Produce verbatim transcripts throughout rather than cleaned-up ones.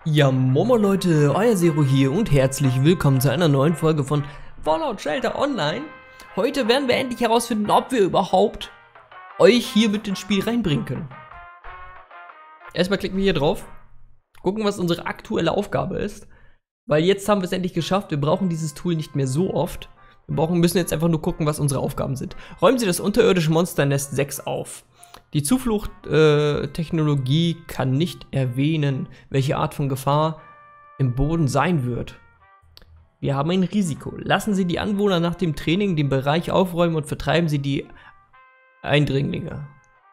Ja, Momo Leute, euer Zero hier und herzlich willkommen zu einer neuen Folge von Fallout Shelter Online. Heute werden wir endlich herausfinden, ob wir überhaupt euch hier mit ins Spiel reinbringen können. Erstmal klicken wir hier drauf, gucken, was unsere aktuelle Aufgabe ist, weil jetzt haben wir es endlich geschafft, wir brauchen dieses Tool nicht mehr so oft. Wir brauchen, müssen jetzt einfach nur gucken, was unsere Aufgaben sind. Räumen Sie das unterirdische Monsternest sechs auf. Die Zuflucht-Technologie äh, kann nicht erwähnen, welche Art von Gefahr im Boden sein wird. Wir haben ein Risiko. Lassen Sie die Anwohner nach dem Training den Bereich aufräumen und vertreiben Sie die Eindringlinge.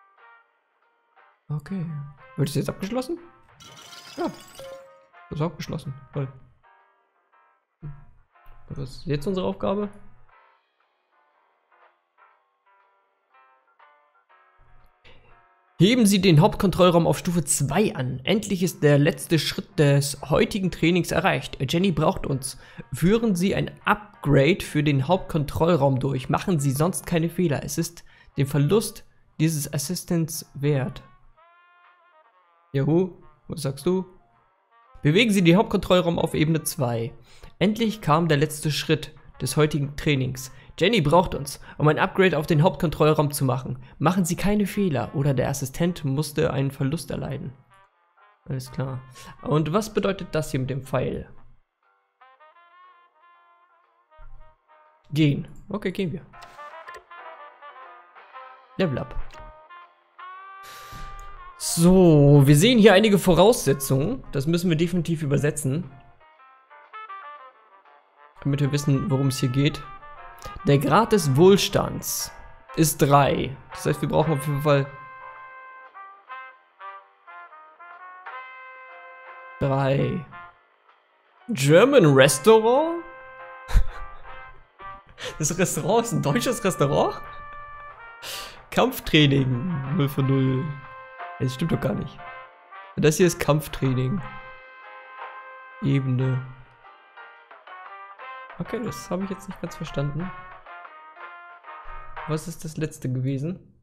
Okay. Wird es jetzt abgeschlossen? Ja. Das ist abgeschlossen. Toll. Was ist jetzt unsere Aufgabe? Heben Sie den Hauptkontrollraum auf Stufe zwei an. Endlich ist der letzte Schritt des heutigen Trainings erreicht. Jenny braucht uns. Führen Sie ein Upgrade für den Hauptkontrollraum durch. Machen Sie sonst keine Fehler. Es ist den Verlust dieses Assistants wert. Juhu, was sagst du? Bewegen Sie den Hauptkontrollraum auf Ebene zwei. Endlich kam der letzte Schritt des heutigen Trainings. Jenny braucht uns, um ein Upgrade auf den Hauptkontrollraum zu machen. Machen Sie keine Fehler oder der Assistent musste einen Verlust erleiden. Alles klar. Und was bedeutet das hier mit dem Pfeil? Gehen. Okay, gehen wir. Level up. So, wir sehen hier einige Voraussetzungen. Das müssen wir definitiv übersetzen, damit wir wissen, worum es hier geht. Der Grad des Wohlstands ist drei. Das heißt, wir brauchen auf jeden Fall drei. German Restaurant? Das Restaurant ist ein deutsches Restaurant? Kampftraining null von null. Das stimmt doch gar nicht. Das hier ist Kampftraining. Ebene. Okay, das habe ich jetzt nicht ganz verstanden. Was ist das letzte gewesen?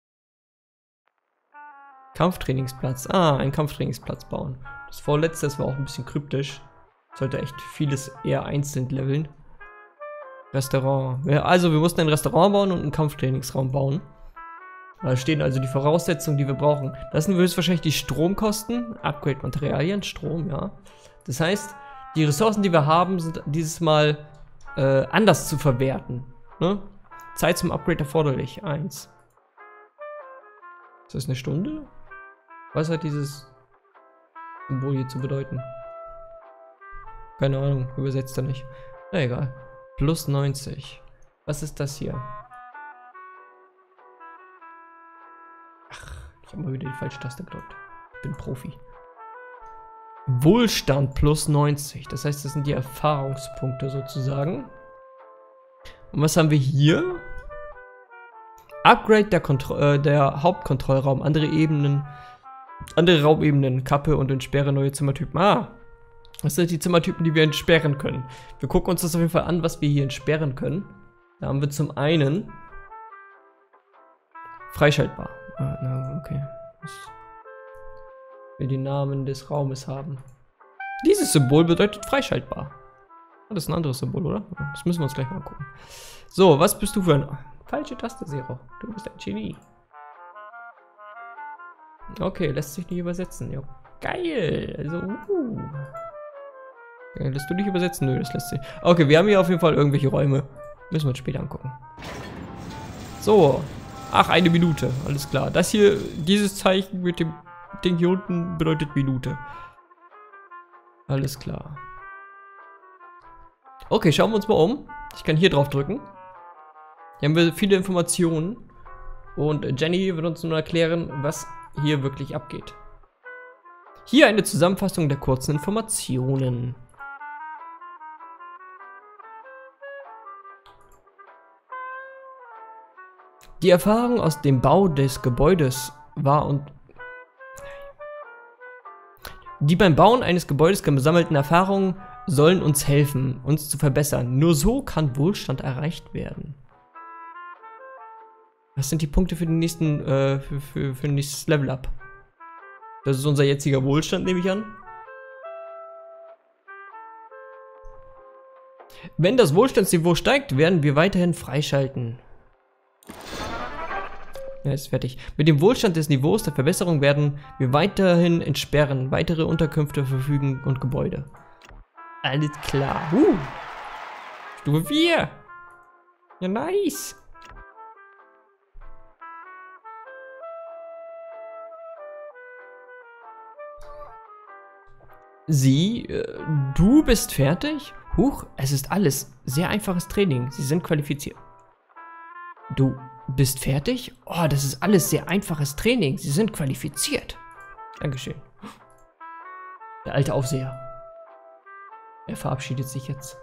Kampftrainingsplatz. Ah, ein Kampftrainingsplatz bauen. Das vorletzte, das war auch ein bisschen kryptisch. Sollte echt vieles eher einzeln leveln. Restaurant. Ja, also wir mussten ein Restaurant bauen und einen Kampftrainingsraum bauen. Da stehen also die Voraussetzungen, die wir brauchen. Das sind höchstwahrscheinlich die Stromkosten. Upgrade-Materialien, Strom, ja. Das heißt, die Ressourcen, die wir haben, sind dieses Mal äh, anders zu verwerten. Ne? Zeit zum Upgrade erforderlich. Eins. Ist das eine Stunde? Was hat dieses Symbol hier zu bedeuten? Keine Ahnung, übersetzt er nicht. Na egal. Plus neunzig. Was ist das hier? Ach, ich habe mal wieder die falsche Taste gedrückt. Ich bin Profi. Wohlstand plus neunzig. Das heißt, das sind die Erfahrungspunkte sozusagen. Und was haben wir hier? Upgrade der, Kontro äh, der Hauptkontrollraum. Andere Ebenen. Andere Raumebenen. Kappe und entsperre neue Zimmertypen. Ah. Das sind die Zimmertypen, die wir entsperren können. Wir gucken uns das auf jeden Fall an, was wir hier entsperren können. Da haben wir zum einen freischaltbar. Ah, na, okay. Das will die Namen des Raumes haben. Dieses Symbol bedeutet freischaltbar. Das ist ein anderes Symbol, oder? Das müssen wir uns gleich mal angucken. So, was bist du für ein... Falsche Taste, Zero. Du bist ein Genie. Okay, lässt sich nicht übersetzen. Ja, geil. Also, uh. Ja, lässt du dich übersetzen? Nö, das lässt sich. Okay, wir haben hier auf jeden Fall irgendwelche Räume. Müssen wir uns später angucken. So. Ach, eine Minute. Alles klar. Das hier, dieses Zeichen mit dem Ding hier unten bedeutet Minute. Alles klar. Okay, schauen wir uns mal um. Ich kann hier drauf drücken. Hier haben wir viele Informationen. Und Jenny wird uns nun erklären, was hier wirklich abgeht. Hier eine Zusammenfassung der kurzen Informationen. Die Erfahrung aus dem Bau des Gebäudes war und die beim Bauen eines Gebäudes gesammelten Erfahrungen sollen uns helfen, uns zu verbessern. Nur so kann Wohlstand erreicht werden. Was sind die Punkte für den nächsten, äh, für, für, für ein nächstes Level-Up? Das ist unser jetziger Wohlstand, nehme ich an. Wenn das Wohlstandsniveau steigt, werden wir weiterhin freischalten. Ja, ist fertig. Mit dem Wohlstand des Niveaus der Verbesserung werden wir weiterhin entsperren, weitere Unterkünfte verfügen und Gebäude. Alles klar. Uh. Stufe vier. Ja, nice. Sie, äh, du bist fertig? Huch, es ist alles sehr einfaches Training. Sie sind qualifiziert. Du bist fertig? Oh, das ist alles sehr einfaches Training. Sie sind qualifiziert. Dankeschön. Der alte Aufseher. Er verabschiedet sich jetzt.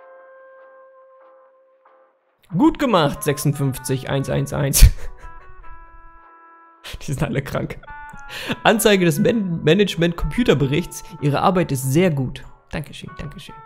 Gut gemacht, sechsundfünfzig hundertelf. Die sind alle krank. Anzeige des Man Management-Computerberichts. Ihre Arbeit ist sehr gut. Dankeschön, Dankeschön.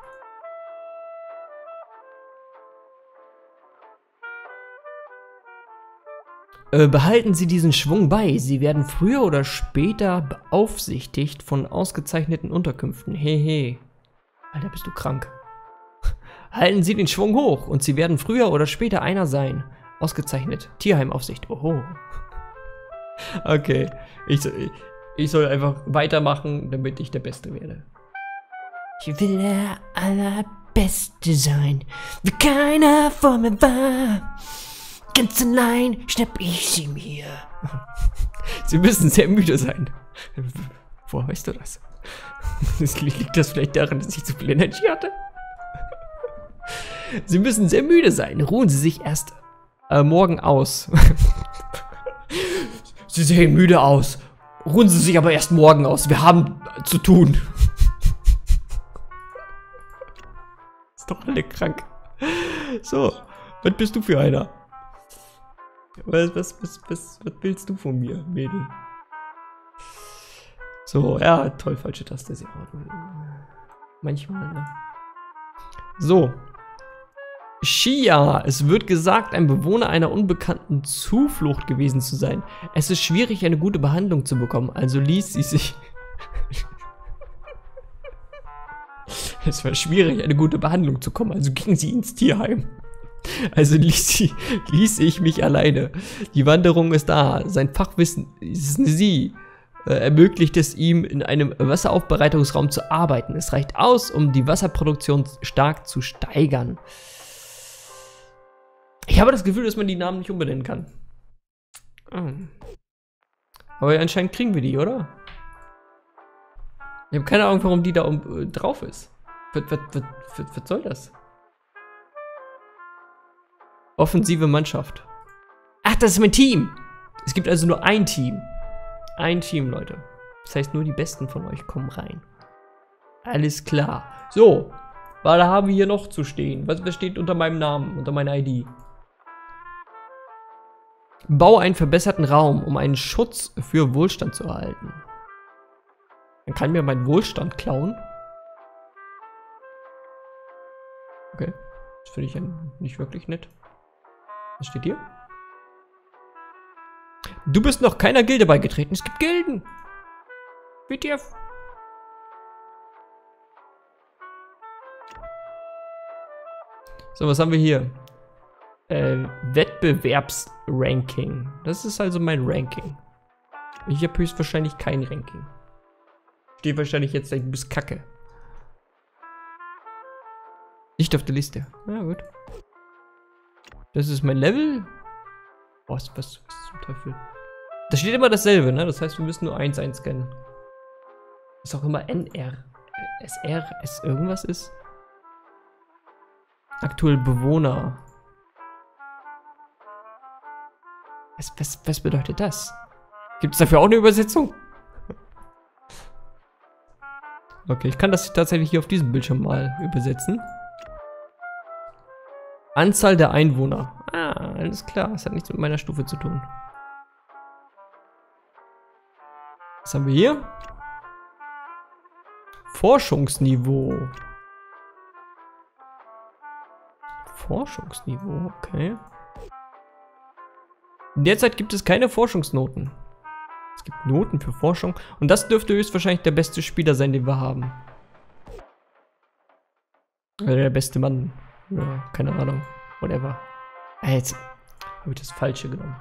Äh, behalten Sie diesen Schwung bei. Sie werden früher oder später beaufsichtigt von ausgezeichneten Unterkünften. Hehe. Alter, bist du krank. Halten Sie den Schwung hoch und Sie werden früher oder später einer sein. Ausgezeichnet. Tierheimaufsicht. Oho. Okay. Ich, ich soll einfach weitermachen, damit ich der Beste werde. Ich will der Allerbeste sein, wie keiner vor mir war. Ganz allein schnapp ich sie mir. Sie müssen sehr müde sein. Woher weißt du das? Liegt das vielleicht daran, dass ich zu viel Energie hatte? Sie müssen sehr müde sein. Ruhen Sie sich erst äh, morgen aus. Sie sehen müde aus. Ruhen Sie sich aber erst morgen aus. Wir haben zu tun. Ist doch alle krank. So, was bist du für einer? Was, was, was, was, was willst du von mir, Mädel? So, ja, toll, falsche Taste. Manchmal, ne? So. Shia, es wird gesagt, ein Bewohner einer unbekannten Zuflucht gewesen zu sein. Es ist schwierig, eine gute Behandlung zu bekommen, also ließ sie sich... Es war schwierig, eine gute Behandlung zu bekommen, also ging sie ins Tierheim. Also ließ, sie, ließ ich mich alleine. Die Wanderung ist da, sein Fachwissen ist sie. Äh, ermöglicht es ihm, in einem Wasseraufbereitungsraum zu arbeiten. Es reicht aus, um die Wasserproduktion stark zu steigern. Ich habe das Gefühl, dass man die Namen nicht umbenennen kann. Oh. Aber anscheinend kriegen wir die, oder? Ich habe keine Ahnung, warum die da um, äh, drauf ist. Was, was, was, was, was soll das? Offensive Mannschaft. Ach, das ist mein Team. Es gibt also nur ein Team. Ein Team, Leute. Das heißt, nur die Besten von euch kommen rein. Alles klar. So. Was haben wir hier noch zu stehen? Was, was steht unter meinem Namen, unter meiner I D? Bau einen verbesserten Raum, um einen Schutz für Wohlstand zu erhalten. Man kann mir meinen Wohlstand klauen. Okay. Das finde ich ja nicht wirklich nett. Was steht hier? Du bist noch keiner Gilde beigetreten. Es gibt Gilden. W T F. So, was haben wir hier? Äh, Wettbewerbsranking. Das ist also mein Ranking. Ich habe höchstwahrscheinlich kein Ranking. Steht wahrscheinlich jetzt, du bist kacke. Nicht auf der Liste. Ja, gut. Das ist mein Level. Was, was, was zum Teufel? Da steht immer dasselbe, ne? Das heißt, wir müssen nur eins einscannen. Ist auch immer N R. S R, S irgendwas ist. Aktuell Bewohner. Was, was, was bedeutet das? Gibt es dafür auch eine Übersetzung? Okay, ich kann das tatsächlich hier auf diesem Bildschirm mal übersetzen. Anzahl der Einwohner. Ah, alles klar. Das hat nichts mit meiner Stufe zu tun. Was haben wir hier? Forschungsniveau. Forschungsniveau, okay. Derzeit gibt es keine Forschungsnoten. Es gibt Noten für Forschung. Und das dürfte höchstwahrscheinlich der beste Spieler sein, den wir haben. Oder der beste Mann. Ja, keine Ahnung. Whatever. Ah, jetzt habe ich das Falsche genommen.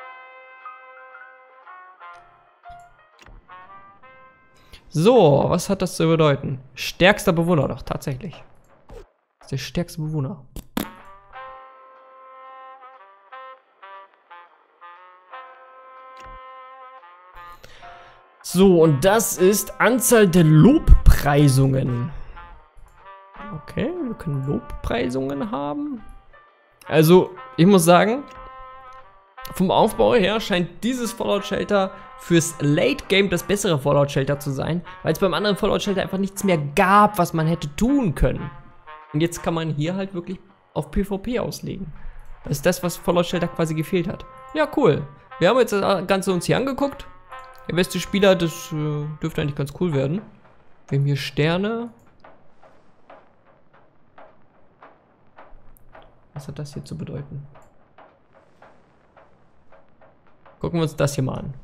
So, was hat das zu bedeuten? Stärkster Bewohner, doch, tatsächlich. Das ist der stärkste Bewohner. So, und das ist Anzahl der Lobpreisungen. Okay, wir können Lobpreisungen haben. Also, ich muss sagen, vom Aufbau her scheint dieses Fallout Shelter fürs Late Game das bessere Fallout Shelter zu sein, weil es beim anderen Fallout Shelter einfach nichts mehr gab, was man hätte tun können. Und jetzt kann man hier halt wirklich auf PvP auslegen. Das ist das, was Fallout Shelter quasi gefehlt hat. Ja, cool. Wir haben jetzt das Ganze uns hier angeguckt. Der beste Spieler, das äh, dürfte eigentlich ganz cool werden. Wir haben hier Sterne. Was hat das hier zu bedeuten? Gucken wir uns das hier mal an.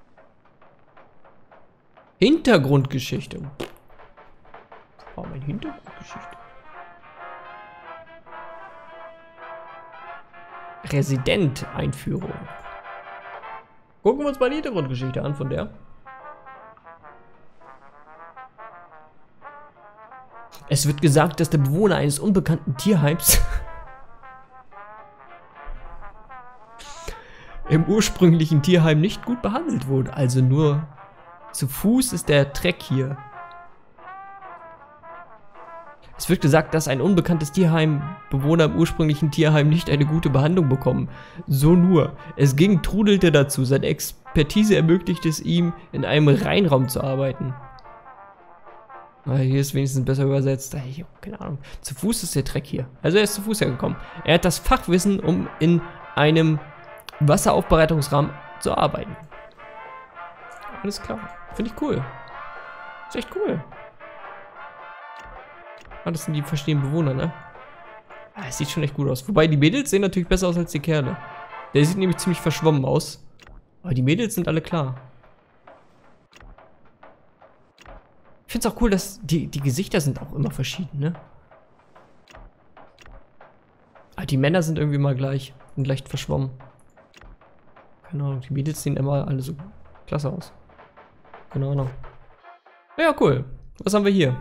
Hintergrundgeschichte. Warum eine Hintergrundgeschichte? Resident-Einführung. Gucken wir uns mal die Hintergrundgeschichte an von der. Es wird gesagt, dass der Bewohner eines unbekannten Tierheims im ursprünglichen Tierheim nicht gut behandelt wurde. Also nur zu Fuß ist der Treck hier. Es wird gesagt, dass ein unbekanntes Tierheim-Bewohner im ursprünglichen Tierheim nicht eine gute Behandlung bekommen. So nur. Es ging trudelte dazu. Seine Expertise ermöglicht es ihm, in einem Reinraum zu arbeiten. Na, hier ist wenigstens besser übersetzt. Ich hab keine Ahnung. Zu Fuß ist der Treck hier. Also er ist zu Fuß hergekommen. Er hat das Fachwissen, um in einem Wasseraufbereitungsrahmen zu arbeiten. Alles klar. Finde ich cool. Ist echt cool. Ah, das sind die verschiedenen Bewohner, ne? Ah, es sieht schon echt gut aus. Wobei, die Mädels sehen natürlich besser aus als die Kerle. Der sieht nämlich ziemlich verschwommen aus. Aber die Mädels sind alle klar. Ich finde es auch cool, dass die, die Gesichter sind auch immer verschieden, ne? Ah, die Männer sind irgendwie mal gleich und leicht verschwommen. Keine Ahnung, die Mädels sehen immer alle so klasse aus. Keine Ahnung. Ja, cool. Was haben wir hier?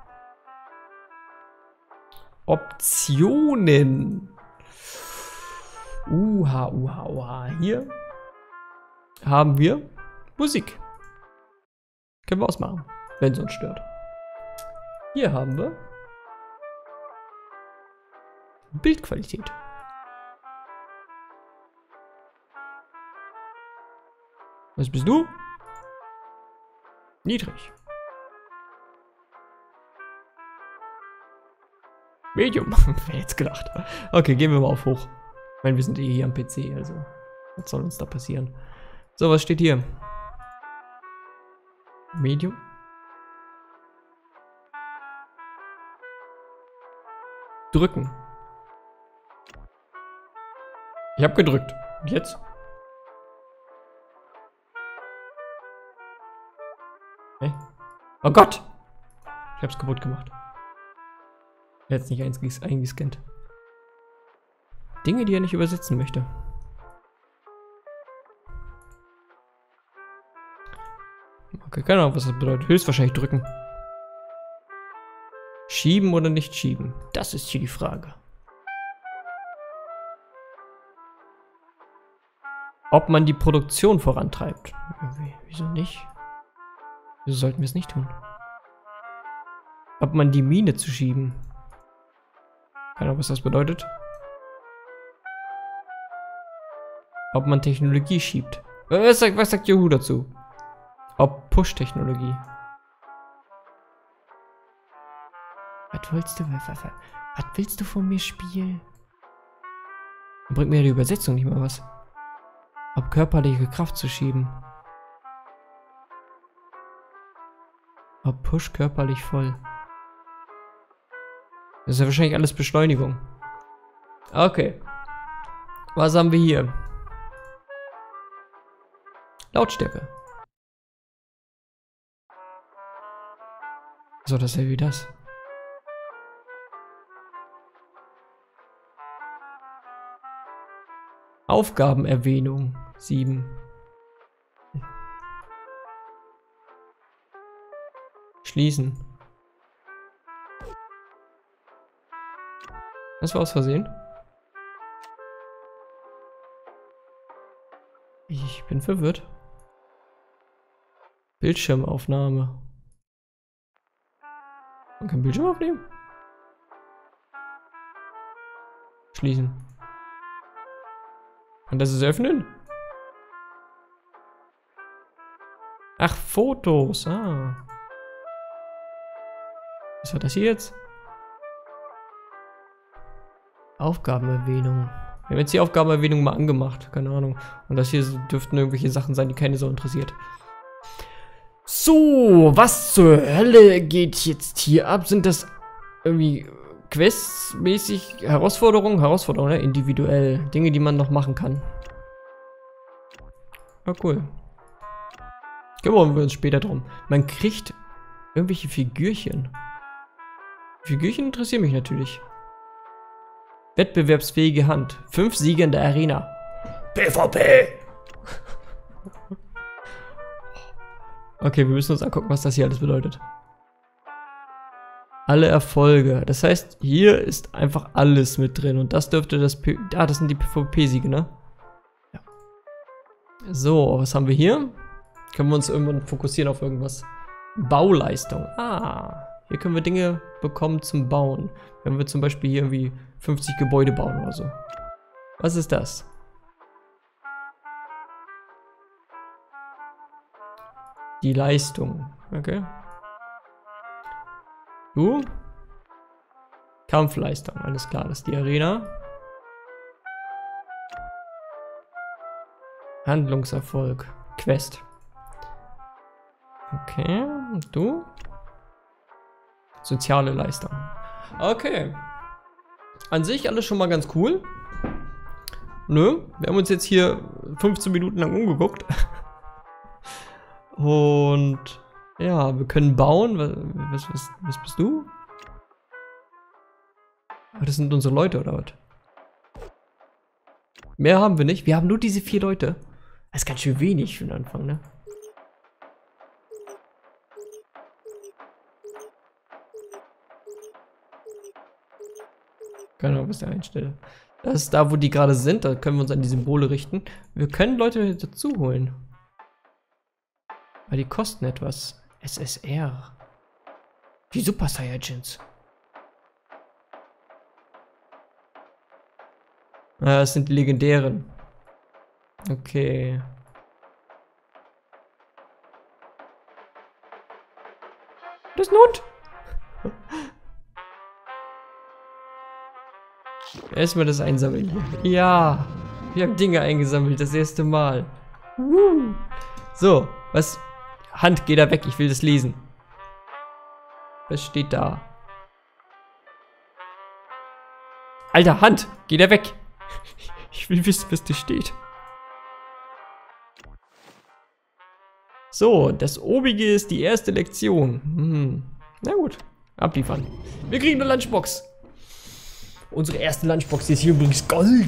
Optionen. Uha, uha, uha. Hier haben wir Musik. Können wir ausmachen, wenn es uns stört. Hier haben wir Bildqualität. Was bist du? Niedrig. Medium. Wer jetzt gedacht. Okay, gehen wir mal auf hoch. Ich meine, wir sind eh hier am P C, also was soll uns da passieren? So, was steht hier? Medium. Drücken. Ich habe gedrückt. Und jetzt? Hey. Oh Gott! Ich hab's kaputt gemacht. Jetzt nicht eingescannt. Dinge, die er nicht übersetzen möchte. Okay, keine Ahnung, was das bedeutet. Höchstwahrscheinlich drücken. Schieben oder nicht schieben? Das ist hier die Frage. Ob man die Produktion vorantreibt. Wieso nicht? Wieso sollten wir es nicht tun? Ob man die Mine zu schieben. Keine Ahnung, was das bedeutet. Ob man Technologie schiebt. Was sagt, was sagt Yahoo dazu? Ob Push-Technologie. Was willst du? Was, was, was willst du von mir spielen? Dann bringt mir die Übersetzung nicht mal was. Ob körperliche Kraft zu schieben. Ob Push körperlich voll. Das ist ja wahrscheinlich alles Beschleunigung. Okay. Was haben wir hier? Lautstärke. So, das ist ja wie das. Aufgabenerwähnung. sieben. Schließen. Das war aus Versehen. Ich bin verwirrt. Bildschirmaufnahme. Man kann Bildschirm aufnehmen? Schließen. Und das ist öffnen? Ach, Fotos. Ah. Was war das hier jetzt? Aufgabenerwähnung. Wir haben jetzt die Aufgabenerwähnung mal angemacht. Keine Ahnung. Und das hier dürften irgendwelche Sachen sein, die keine so interessiert. So, was zur Hölle geht jetzt hier ab? Sind das irgendwie Quests-mäßig Herausforderungen? Herausforderungen, ne? Individuell. Dinge, die man noch machen kann. Ah, cool. Kümmern wir uns später drum. Man kriegt irgendwelche Figürchen. Figürchen interessieren mich natürlich. Wettbewerbsfähige Hand. Fünf Siege in der Arena. PvP! Okay, wir müssen uns angucken, was das hier alles bedeutet. Alle Erfolge. Das heißt, hier ist einfach alles mit drin. Und das dürfte das... P ah, das sind die PvP-Siege, ne? Ja. So, was haben wir hier? Können wir uns irgendwann fokussieren auf irgendwas? Bauleistung. Ah, hier können wir Dinge bekommen zum Bauen. Wenn wir zum Beispiel hier irgendwie fünfzig Gebäude bauen oder so. Was ist das? Die Leistung. Okay. Du? Kampfleistung. Alles klar, das ist die Arena. Handlungserfolg. Quest. Okay. Und du? Soziale Leistung. Okay. An sich alles schon mal ganz cool. Nö. Wir haben uns jetzt hier fünfzehn Minuten lang umgeguckt. Und ja, wir können bauen. Was, was, was bist du? Ah, das sind unsere Leute, oder was? Mehr haben wir nicht. Wir haben nur diese vier Leute. Das ist ganz schön wenig für den Anfang, ne? Genau, was der einstelle. Das ist da, wo die gerade sind. Da können wir uns an die Symbole richten. Wir können Leute dazu holen. Aber die kosten etwas. S S R. Die Super Saiyajins. Ah, das sind die legendären. Okay. Das ist ein Hund. Erstmal das einsammeln hier. Ja. Wir haben Dinge eingesammelt, das erste Mal. So, was? Hand, geh da weg, ich will das lesen. Was steht da? Alter, Hand, geh da weg. Ich will wissen, was da steht. So, das obige ist die erste Lektion. Hm. Na gut, abliefern. Wir kriegen eine Lunchbox. Unsere erste Lunchbox, die ist hier übrigens Gold.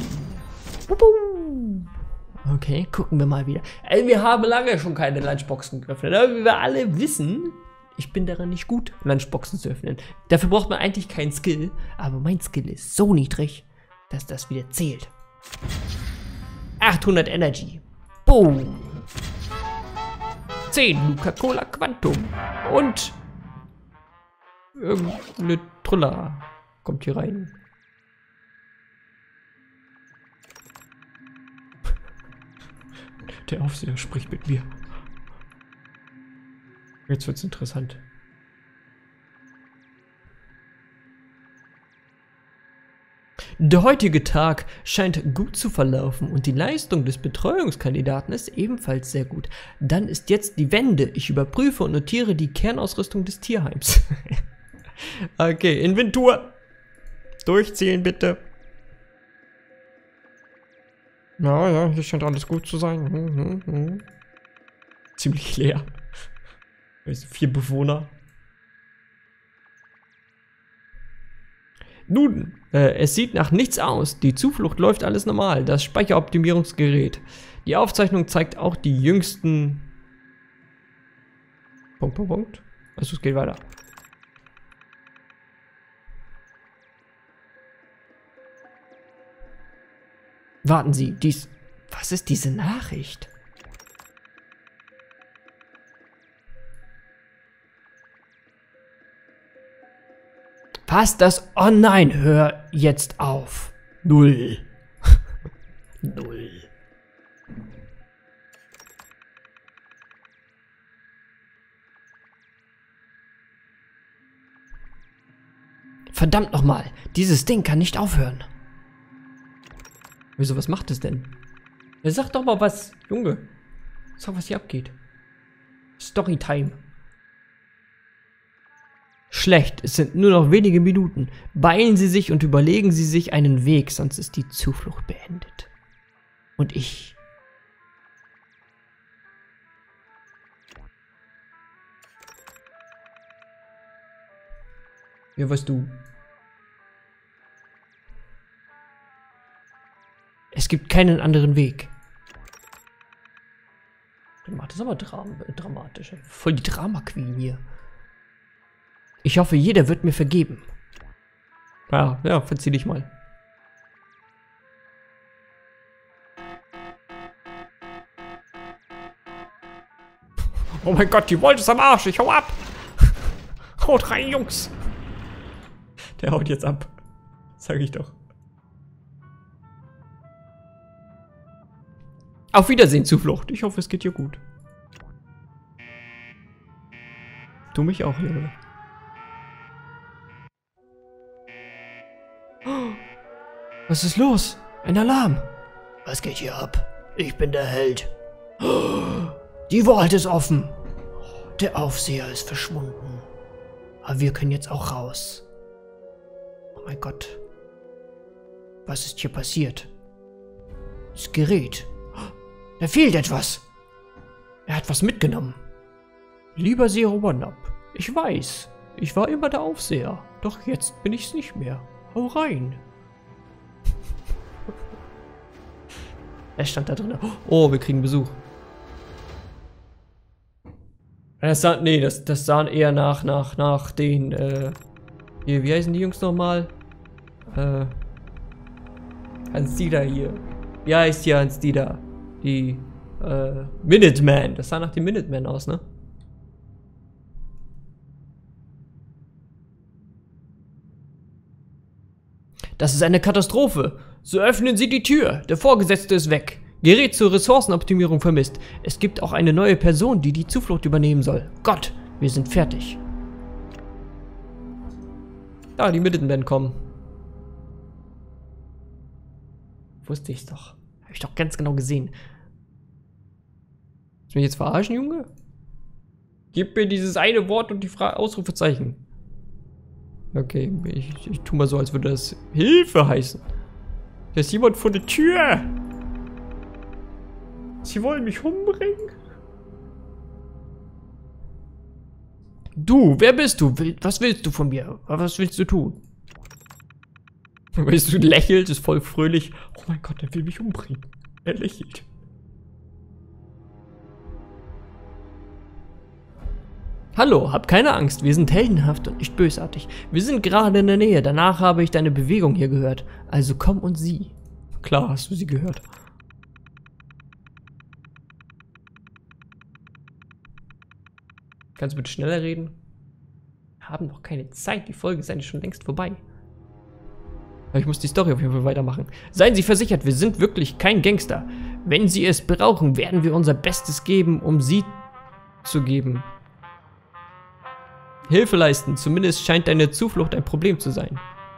Okay, gucken wir mal wieder. Ey, wir haben lange schon keine Lunchboxen geöffnet. Aber wie wir alle wissen, ich bin daran nicht gut, Lunchboxen zu öffnen. Dafür braucht man eigentlich keinen Skill. Aber mein Skill ist so niedrig, dass das wieder zählt. achthundert Energy. Boom. zehn Nuka-Cola Quantum. Und irgendeine Trulla kommt hier rein. Der Aufseher spricht mit mir. Jetzt wird's interessant. Der heutige Tag scheint gut zu verlaufen und die Leistung des Betreuungskandidaten ist ebenfalls sehr gut. Dann ist jetzt die Wende. Ich überprüfe und notiere die Kernausrüstung des Tierheims. Okay, Inventur. Durchzählen bitte. Ja, ja, hier scheint alles gut zu sein. Hm, hm, hm. Ziemlich leer. Vier Bewohner. Nun, äh, es sieht nach nichts aus. Die Zuflucht läuft alles normal. Das Speicheroptimierungsgerät. Die Aufzeichnung zeigt auch die jüngsten... Punkt, Punkt, Punkt. Also es geht weiter. Warten Sie, dies... Was ist diese Nachricht? Was das? Oh nein, hör jetzt auf. Null. Null. Verdammt nochmal, dieses Ding kann nicht aufhören. Wieso, was macht es denn? Ja, sag doch mal was, Junge. Sag, was hier abgeht. Storytime. Schlecht, es sind nur noch wenige Minuten. Beeilen Sie sich und überlegen Sie sich einen Weg, sonst ist die Zuflucht beendet. Und ich... Ja, weißt du. Es gibt keinen anderen Weg. Dann macht das aber dram dramatisch. Ey. Voll die Drama-Queen hier. Ich hoffe, jeder wird mir vergeben. Ja, ja, verzieh dich mal. Oh mein Gott, die Volt ist am Arsch. Ich hau ab. Haut rein, Jungs. Der haut jetzt ab. Sag ich doch. Auf Wiedersehen, Zuflucht. Ich hoffe, es geht dir gut. Du mich auch, Junge. Was ist los? Ein Alarm. Was geht hier ab? Ich bin der Held. Die Vault ist offen. Der Aufseher ist verschwunden. Aber wir können jetzt auch raus. Oh mein Gott. Was ist hier passiert? Das Gerät. Da fehlt etwas. Er hat was mitgenommen. Lieber Zero One-Up, ich weiß, ich war immer der Aufseher. Doch jetzt bin ich's nicht mehr. Hau rein. Er stand da drin. Oh, wir kriegen Besuch. Das sah, nee, das, das sahen eher nach, nach, nach den, äh, hier, wie heißen die Jungs nochmal? Äh, Hans Dieter hier. Wie heißt hier Hans Dieter? Die, äh, Minuteman. Das sah nach dem Minuteman aus, ne? Das ist eine Katastrophe. So öffnen Sie die Tür. Der Vorgesetzte ist weg. Gerät zur Ressourcenoptimierung vermisst. Es gibt auch eine neue Person, die die Zuflucht übernehmen soll. Gott, wir sind fertig. Ja, die Minutemen kommen. Wusste ich's doch. Habe ich doch ganz genau gesehen. Willst du mich jetzt verarschen, Junge? Gib mir dieses eine Wort und die Fra- Ausrufezeichen. Okay, ich, ich tu mal so, als würde das Hilfe heißen. Da ist jemand vor der Tür. Sie wollen mich umbringen? Du, wer bist du? Was willst du von mir? Was willst du tun? Weißt du, lächelt, ist voll fröhlich. Oh mein Gott, er will mich umbringen. Er lächelt. Hallo, hab keine Angst, wir sind heldenhaft und nicht bösartig. Wir sind gerade in der Nähe, danach habe ich deine Bewegung hier gehört. Also komm und sieh. Klar hast du sie gehört. Kannst du bitte schneller reden? Wir haben noch keine Zeit, die Folge ist eigentlich schon längst vorbei. Aber ich muss die Story auf jeden Fall weitermachen. Seien Sie versichert, wir sind wirklich kein Gangster. Wenn Sie es brauchen, werden wir unser Bestes geben, um Sie zu geben. Hilfe leisten, zumindest scheint deine Zuflucht ein Problem zu sein.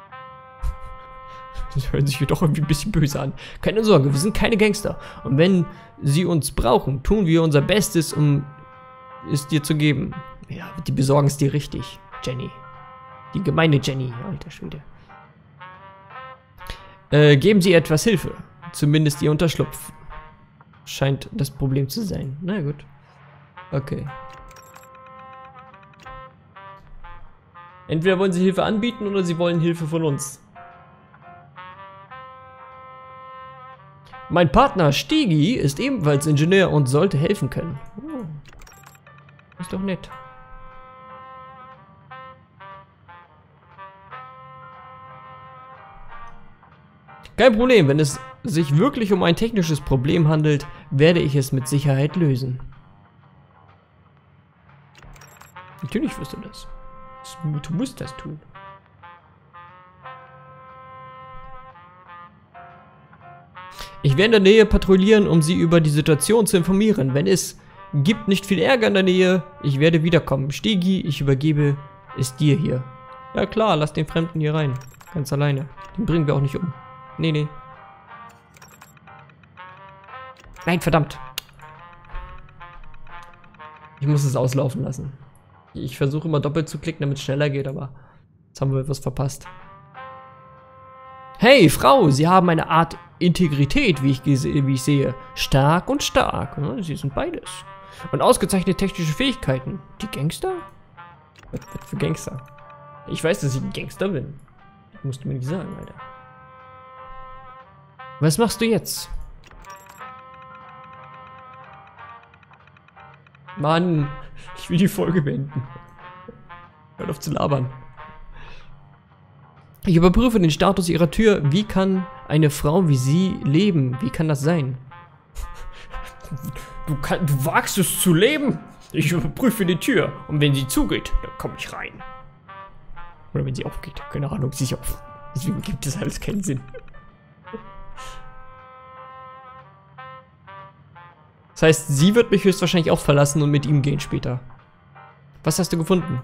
Das hört sich doch irgendwie ein bisschen böse an. Keine Sorge, wir sind keine Gangster. Und wenn sie uns brauchen, tun wir unser Bestes, um es dir zu geben. Ja, die besorgen es dir richtig, Jenny. Die gemeine Jenny, alter Schwede. Äh, geben Sie etwas Hilfe. Zumindest ihr Unterschlupf. Scheint das Problem zu sein. Na gut. Okay. Entweder wollen sie Hilfe anbieten oder sie wollen Hilfe von uns. Mein Partner Stigi ist ebenfalls Ingenieur und sollte helfen können. Oh. Ist doch nett. Kein Problem, wenn es sich wirklich um ein technisches Problem handelt, werde ich es mit Sicherheit lösen. Natürlich wirst du das. Du musst das tun. Ich werde in der Nähe patrouillieren, um sie über die Situation zu informieren. Wenn es gibt nicht viel Ärger in der Nähe, ich werde wiederkommen. Stigi, ich übergebe es dir hier. Ja klar, lass den Fremden hier rein. Ganz alleine. Den bringen wir auch nicht um. Nee, nee. Nein, verdammt. Ich muss es auslaufen lassen. Ich versuche immer doppelt zu klicken, damit es schneller geht, aber jetzt haben wir etwas verpasst. Hey, Frau, Sie haben eine Art Integrität, wie ich, wie ich sehe. Stark und stark. Sie sind beides. Und ausgezeichnete technische Fähigkeiten. Die Gangster? Was, was für Gangster? Ich weiß, dass ich ein Gangster bin. Das musst du mir nicht sagen, Alter. Was machst du jetzt? Mann, ich will die Folge beenden. Hört auf zu labern. Ich überprüfe den Status ihrer Tür. Wie kann eine Frau wie sie leben? Wie kann das sein? Du, kann, du wagst es zu leben? Ich überprüfe die Tür. Und wenn sie zugeht, dann komme ich rein. Oder wenn sie aufgeht. Keine Ahnung, sie ist offen. Deswegen gibt es alles keinen Sinn. Das heißt, sie wird mich höchstwahrscheinlich auch verlassen und mit ihm gehen später. Was hast du gefunden?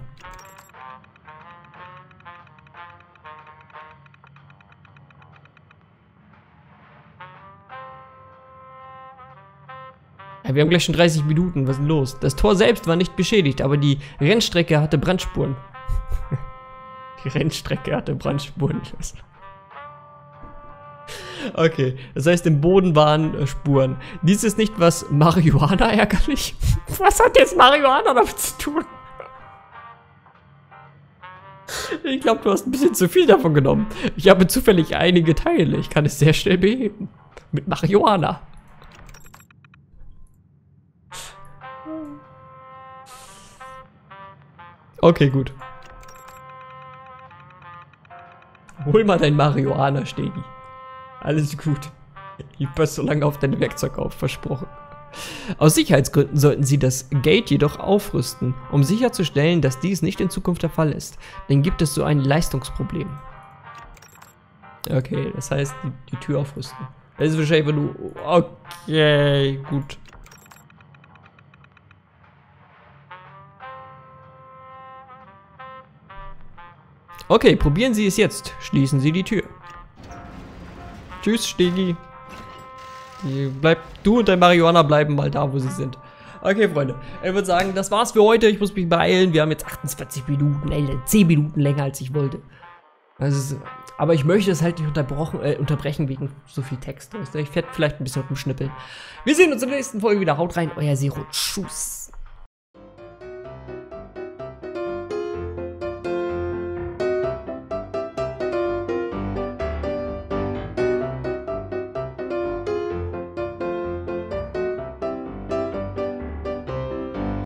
Ja, wir haben gleich schon dreißig Minuten. Was ist denn los? Das Tor selbst war nicht beschädigt, aber die Rennstrecke hatte Brandspuren. Die Rennstrecke hatte Brandspuren. Okay, das heißt, im Boden waren äh, Spuren. Dies ist nicht was Marihuana ärgerlich. Was hat jetzt Marihuana damit zu tun? Ich glaube, du hast ein bisschen zu viel davon genommen. Ich habe zufällig einige Teile. Ich kann es sehr schnell beheben. Mit Marihuana. Okay, gut. Hol mal dein Marihuana, Stegi. Alles gut. Ich passe so lange auf dein Werkzeug auf, versprochen. Aus Sicherheitsgründen sollten Sie das Gate jedoch aufrüsten, um sicherzustellen, dass dies nicht in Zukunft der Fall ist. Dann gibt es so ein Leistungsproblem. Okay, das heißt, die, die Tür aufrüsten. Das ist wahrscheinlich, wenn du... Okay, gut. Okay, probieren Sie es jetzt. Schließen Sie die Tür. Tschüss, Stegi. Bleib, du und dein Marihuana bleiben mal da, wo sie sind. Okay, Freunde. Ich würde sagen, das war's für heute. Ich muss mich beeilen. Wir haben jetzt achtundvierzig Minuten. Ey, zehn Minuten länger, als ich wollte. Also, aber ich möchte es halt nicht unterbrochen, äh, unterbrechen wegen so viel Text. Ich werde vielleicht ein bisschen rumschnippeln. Wir sehen uns in der nächsten Folge wieder. Haut rein, euer Zero. Tschüss.